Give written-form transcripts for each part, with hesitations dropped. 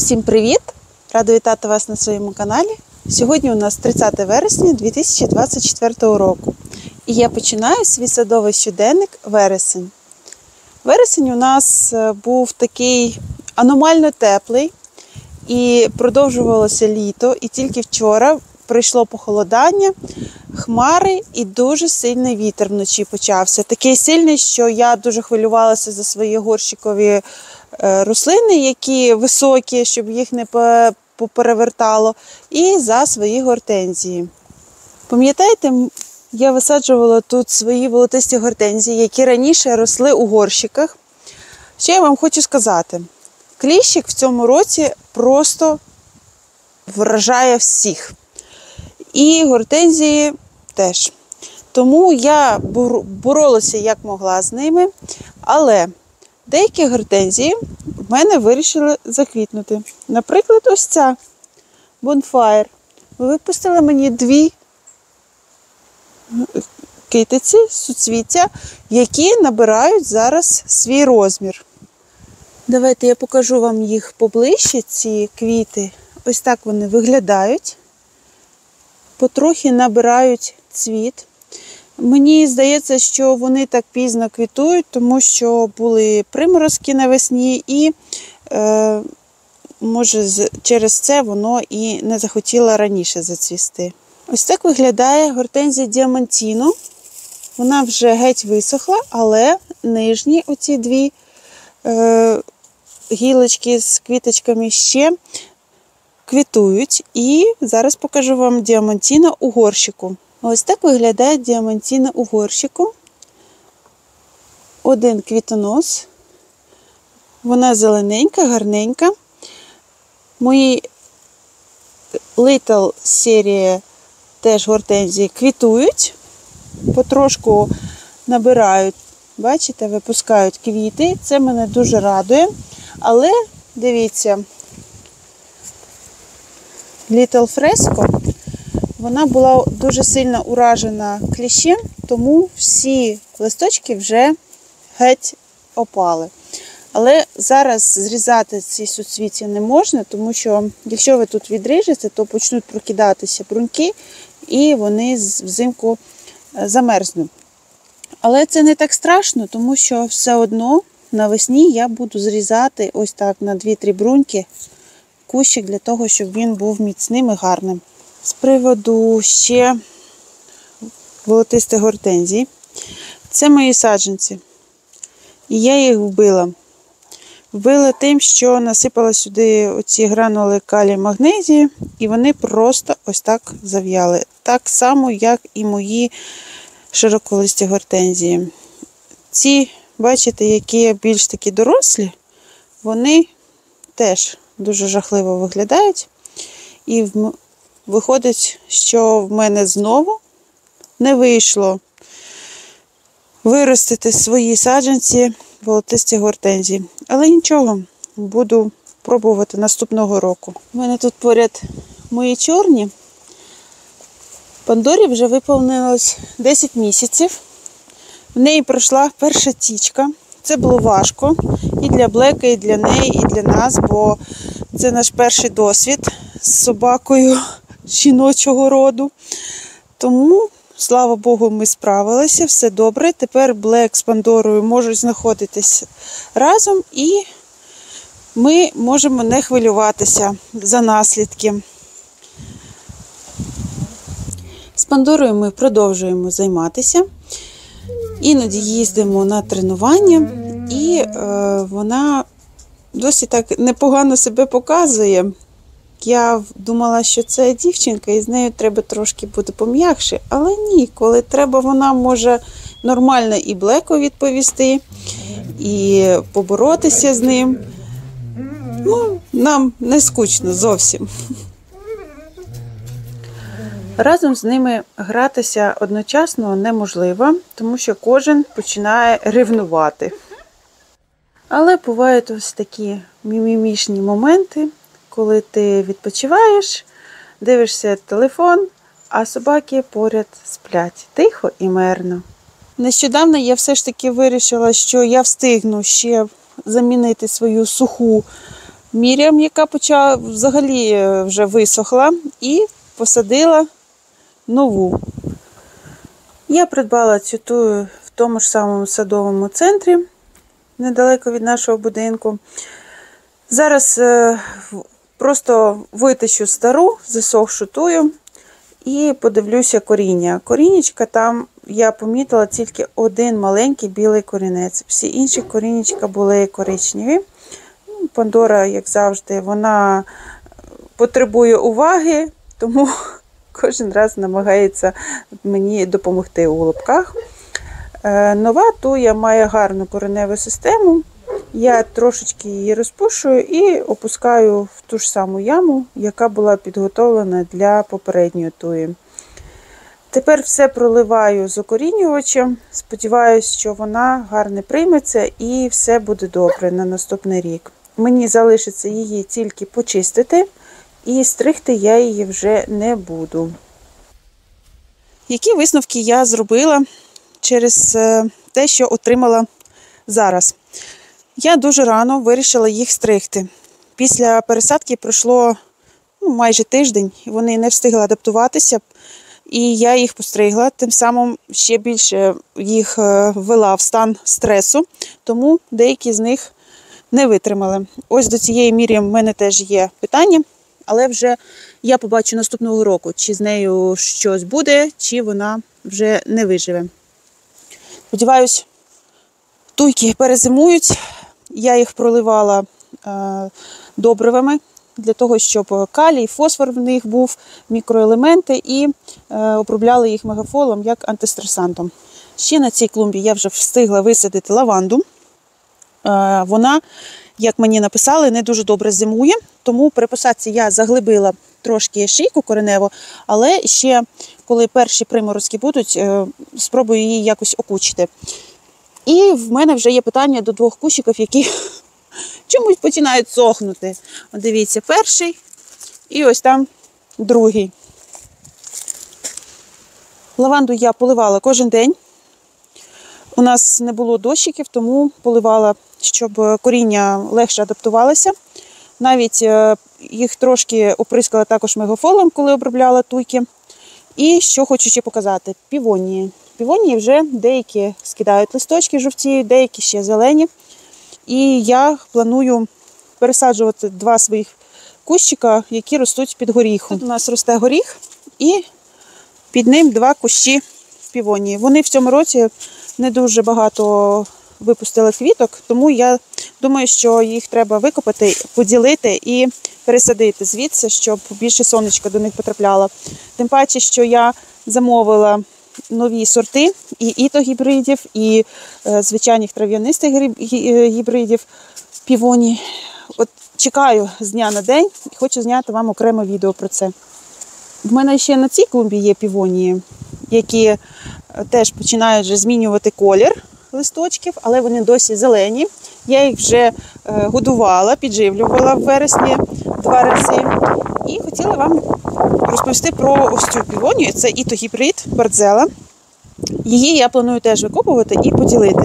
Всім привіт! Рада вітати вас на своєму каналі. Сьогодні у нас 30 вересня 2024 року. І я починаю свій садовий щоденник вересень. Вересень у нас був такий аномально теплий і продовжувалося літо. І тільки вчора прийшло похолодання, хмари і дуже сильний вітер вночі почався. Такий сильний, що я дуже хвилювалася за свої горщикові рослини, які високі, щоб їх не поперевертало, і за свої гортензії. Пам'ятаєте, я висаджувала тут свої волотисті гортензії, які раніше росли у горщиках. Що я вам хочу сказати? Кліщик в цьому році просто вражає всіх. І гортензії теж. Тому я боролася як могла з ними, але деякі гортензії в мене вирішили заквітнути. Наприклад, ось ця Bonfire. Випустила мені 2 китиці, суцвіття, які набирають зараз свій розмір. Давайте я покажу вам їх поближче, ці квіти. Ось так вони виглядають. Потрохи набирають цвіт. Мені здається, що вони так пізно квітують, тому що були приморозки навесні і, може, через це воно і не захотіло раніше зацвісти. Ось так виглядає гортензія Діамантіно. Вона вже геть висохла, але нижні оці 2 гілочки з квіточками ще квітують. І зараз покажу вам Діамантіно у горщику. Ось так виглядає Діамантіно у горщику. 1 квітонос. Вона зелененька, гарненька. Мої Little серія теж гортензії квітують. Потрошку набирають, бачите, випускають квіти. Це мене дуже радує. Але, дивіться, Little Fresco, вона була дуже сильно уражена кліщем, тому всі листочки вже геть опали. Але зараз зрізати ці суцвіття не можна, тому що якщо ви тут відріжете, то почнуть прокидатися бруньки і вони взимку замерзнуть. Але це не так страшно, тому що все одно навесні я буду зрізати ось так на 2-3 бруньки кущик для того, щоб він був міцним і гарним. З приводу ще волотистих гортензій. Це мої саджанці. І я їх вбила. Вбила тим, що насипала сюди оці гранули калію магнезію, і вони просто ось так зав'яли. Так само, як і мої широколисті гортензії. Ці, бачите, які більш такі дорослі, вони теж дуже жахливо виглядають. І виходить, що в мене знову не вийшло виростити свої саджанці волотисті гортензії. Але нічого, буду пробувати наступного року. У мене тут поряд мої чорні. Пандорі вже виповнилось 10 місяців. В неї пройшла перша тічка. Це було важко і для Блека, і для неї, і для нас, бо це наш перший досвід з собакою жіночого роду. Тому, слава Богу, ми справилися, все добре. Тепер Блек з Пандорою можуть знаходитись разом і ми можемо не хвилюватися за наслідки. З Пандорою ми продовжуємо займатися. Іноді їздимо на тренування і вона досить так непогано себе показує. Я думала, що це дівчинка, і з нею треба трошки бути пом'якше. Але ні, коли треба, вона може нормально і Блеку відповісти, і поборотися з ним. Ну, нам не скучно зовсім. Разом з ними гратися одночасно неможливо, тому що кожен починає ревнувати. Але бувають ось такі мімімішні моменти, коли ти відпочиваєш, дивишся телефон, а собаки поряд сплять тихо і мирно. Нещодавно я все ж таки вирішила, що я встигну ще замінити свою суху Мір'ям, яка взагалі вже висохла, і посадила нову. Я придбала цю тую в тому ж самому садовому центрі, недалеко від нашого будинку. Зараз просто витащу стару, засохшу тую і подивлюся коріння. Корінечка там, я помітила, тільки один маленький білий корінець. Всі інші корінечка були коричневі. Пандора, як завжди, вона потребує уваги, тому кожен раз намагається мені допомогти у лапках. Нова туя має гарну кореневу систему. Я трошечки її розпушую і опускаю в ту ж саму яму, яка була підготовлена для попередньої туї. Тепер все проливаю з укорінювачем. Сподіваюся, що вона гарно прийметься і все буде добре на наступний рік. Мені залишиться її тільки почистити, і стригти я її вже не буду. Які висновки я зробила через те, що отримала зараз? Я дуже рано вирішила їх стригти. Після пересадки пройшло майже тиждень, і вони не встигли адаптуватися, і я їх постригла, тим самим ще більше їх ввела в стан стресу, тому деякі з них не витримали. Ось до цієї Мір'ям в мене теж є питання, але вже я побачу наступного року, чи з нею щось буде, чи вона вже не виживе. Сподіваюсь, туйки перезимують. Я їх проливала добривами, для того, щоб калій, фосфор в них був, мікроелементи, і обробляли їх мегафолом як антистресантом. Ще на цій клумбі я вже встигла висадити лаванду. Вона, як мені написали, не дуже добре зимує, тому при посадці я заглибила трошки шийку кореневу, але ще, коли перші приморозки будуть, спробую її якось окучити. І в мене вже є питання до двох кущиків, які чомусь починають сохнути. От дивіться, перший і ось там другий. Лаванду я поливала кожен день. У нас не було дощиків, тому поливала, щоб коріння легше адаптувалося. Навіть їх трошки оприскала також мегафолом, коли обробляла туйки. І що хочу ще показати. Півонії. Півонії вже деякі скидають листочки жовті, деякі ще зелені. І я планую пересаджувати два своїх кущика, які ростуть під горіхом. Тут у нас росте горіх і під ним два кущі півонії. Вони в цьому році не дуже багато випустили квіток, тому я думаю, що їх треба викопати, поділити і пересадити звідси, щоб більше сонечка до них потрапляло. Тим паче, що я замовила нові сорти і іто-гібридів, і звичайних трав'янистих гібридів півоній. От чекаю з дня на день і хочу зняти вам окреме відео про це. В мене ще на цій клумбі є півонії, які теж починають вже змінювати колір листочків, але вони досі зелені. Я їх вже годувала, підживлювала в вересні 2 рази. І хотіла вам розповісти про ось цю півонію. Це іто-гібрид Барзела. Її я планую теж викопувати і поділити.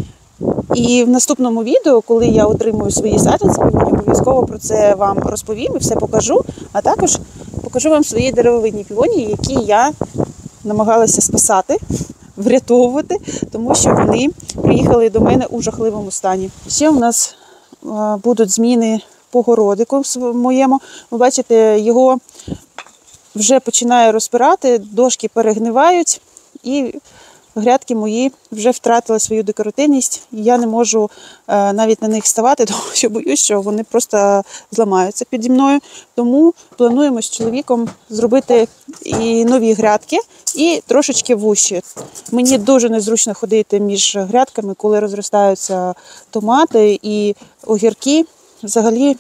І в наступному відео, коли я отримую свої саджанці, обов'язково про це вам розповім і все покажу. А також покажу вам свої деревовидні півонії, які я намагалася спасати, врятовувати, тому що вони приїхали до мене у жахливому стані. Ще у нас будуть зміни по городику моєму. Ви бачите, його вже починає розпирати, дошки перегнивають і грядки мої вже втратили свою декоративність. Я не можу навіть на них ставати, тому що боюсь, що вони просто зламаються піді мною. Тому плануємо з чоловіком зробити і нові грядки, і трошечки вущі. Мені дуже незручно ходити між грядками, коли розростаються томати і огірки. Взагалі,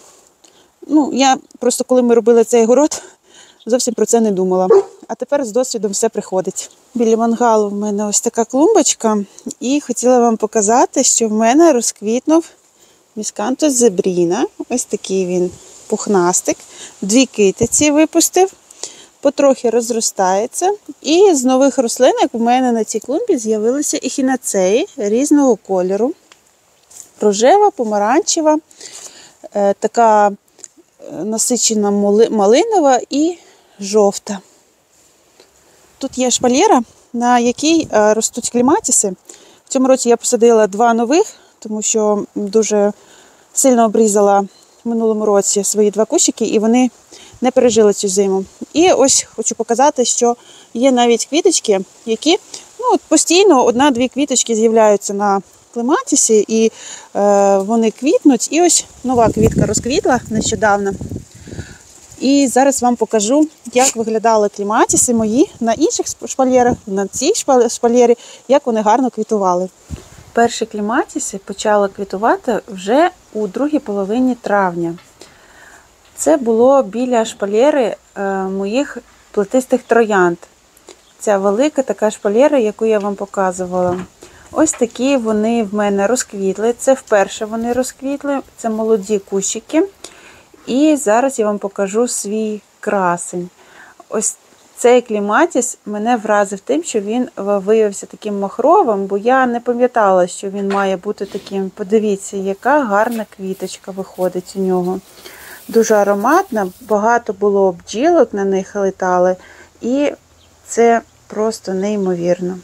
я просто коли ми робили цей город, зовсім про це не думала. А тепер з досвідом все приходить. Біля мангалу в мене ось така клумбочка. І хотіла вам показати, що в мене розквітнув міскантус зебріна. Ось такий він пухнастик. 2 китиці випустив. Потрохи розростається. І з нових рослинок в мене на цій клумбі з'явилися ехінацеї різного кольору. Рожева, помаранчева, така насичена малинова і жовта. Тут є шпалєра, на якій ростуть клематіси. В цьому році я посадила 2 нових, тому що дуже сильно обрізала в минулому році свої 2 кущики, і вони не пережили цю зиму. І ось хочу показати, що є навіть квіточки, які постійно 1-2 квіточки з'являються на клематісі, і вони квітнуть. І ось нова квітка розквітла нещодавно. І зараз вам покажу, як виглядали клематіси мої на інших шпалєрах, на цій шпалєрі, як вони гарно квітували. Перші клематіси почали квітувати вже у другій половині травня. Це було біля шпалєри моїх плетистих троянд. Ця велика така шпалєра, яку я вам показувала. Ось такі вони в мене розквітли. Це вперше вони розквітли, це молоді кущики. І зараз я вам покажу свій красень. Ось цей клематіс мене вразив тим, що він виявився таким махровим, бо я не пам'ятала, що він має бути таким. Подивіться, яка гарна квіточка виходить у нього. Дуже ароматна, багато було бджілок на них летали, і це просто неймовірно.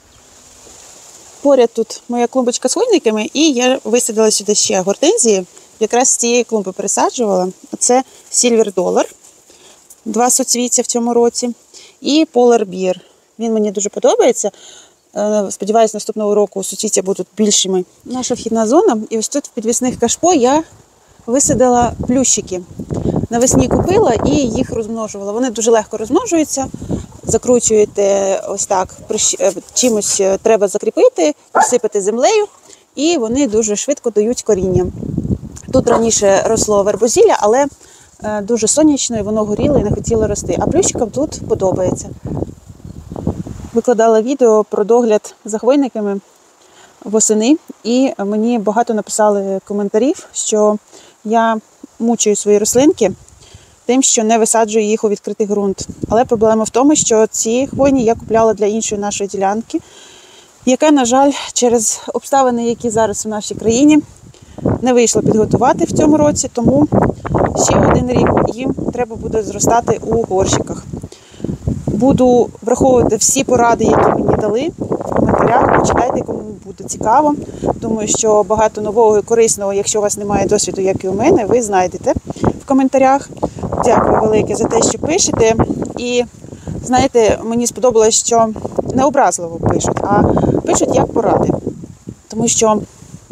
Поряд тут моя клумбочка з хвойниками, і я висадила сюди ще гортензії. Якраз з цієї клумби пересаджувала. Це Silver Dollar, 2 соцвіття в цьому році, і Polar Bear. Він мені дуже подобається. Сподіваюсь, наступного року суцвіття будуть більшими. Наша вхідна зона, і ось тут в підвісних кашпо я висадила плющики. Навесні купила і їх розмножувала. Вони дуже легко розмножуються. Закручуєте ось так, чимось треба закріпити, посипати землею, і вони дуже швидко дають коріння. Тут раніше росло вербозілля, але дуже сонячно, і воно горіло і не хотіло рости. А плющикам тут подобається. Викладала відео про догляд за хвойниками восени, і мені багато написали коментарів, що я мучую свої рослинки тим, що не висаджую їх у відкритий ґрунт. Але проблема в тому, що ці хвойні я купляла для іншої нашої ділянки, яка, на жаль, через обставини, які зараз у нашій країні, не вийшло підготувати в цьому році, тому ще 1 рік їм треба буде зростати у горщиках. Буду враховувати всі поради, які мені дали в коментарях. Почитайте, кому буде цікаво. Думаю, що багато нового і корисного, якщо у вас немає досвіду, як і у мене, ви знайдете в коментарях. Дякую велике за те, що пишете. І, знаєте, мені сподобалось, що не образливо пишуть, а пишуть як поради. Тому що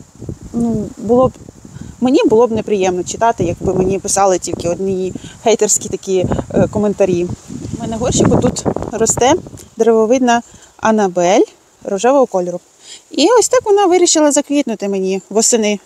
мені було б неприємно читати, якби мені писали тільки одні хейтерські такі коментарі. У мене горщику тут росте деревовидна Анабель рожевого кольору. І ось так вона вирішила заквітнути мені восени.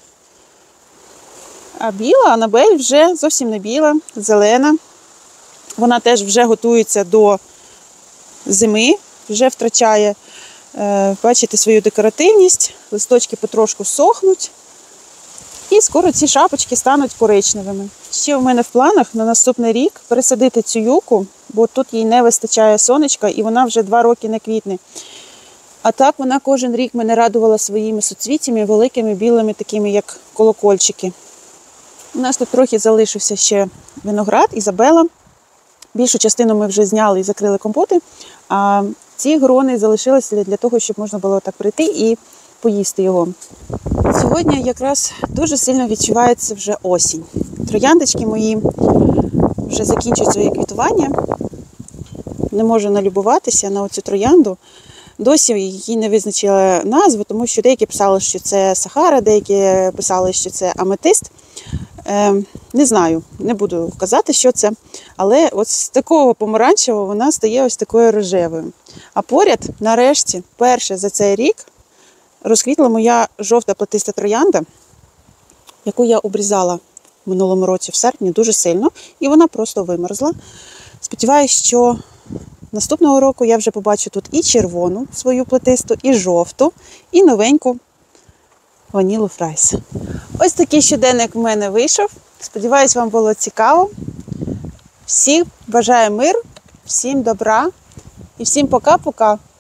А біла Анабель вже зовсім не біла, зелена. Вона теж вже готується до зими, вже втрачає, бачите, свою декоративність. Листочки потрошку сохнуть. І скоро ці шапочки стануть коричневими. Ще в мене в планах на наступний рік пересадити цю юку, бо тут їй не вистачає сонечка і вона вже 2 роки не квітне. А так вона кожен рік мене радувала своїми суцвіттями, великими, білими, такими як колокольчики. У нас тут трохи залишився ще виноград, Ізабела. Більшу частину ми вже зняли і закрили компоти, а ці грони залишилися для того, щоб можна було так прийти і поїсти його. Сьогодні якраз дуже сильно відчувається вже осінь. Трояндочки мої вже закінчують своє квітування. Не можу налюбуватися на оцю троянду. Досі її не визначила назву, тому що деякі писали, що це Сахара, деякі писали, що це аметист. Не знаю, не буду казати, що це. Але ось з такого помаранчевого вона стає ось такою рожевою. А поряд, нарешті, перше за цей рік, розквітла моя жовта плетиста троянда, яку я обрізала в минулому році в серпні дуже сильно, і вона просто вимерзла. Сподіваюсь, що наступного року я вже побачу тут і червону свою плетисту, і жовту, і новеньку ванілу фрайс. Ось такий щоденник в мене вийшов. Сподіваюсь, вам було цікаво. Всім бажаю миру, всім добра і всім пока-пока.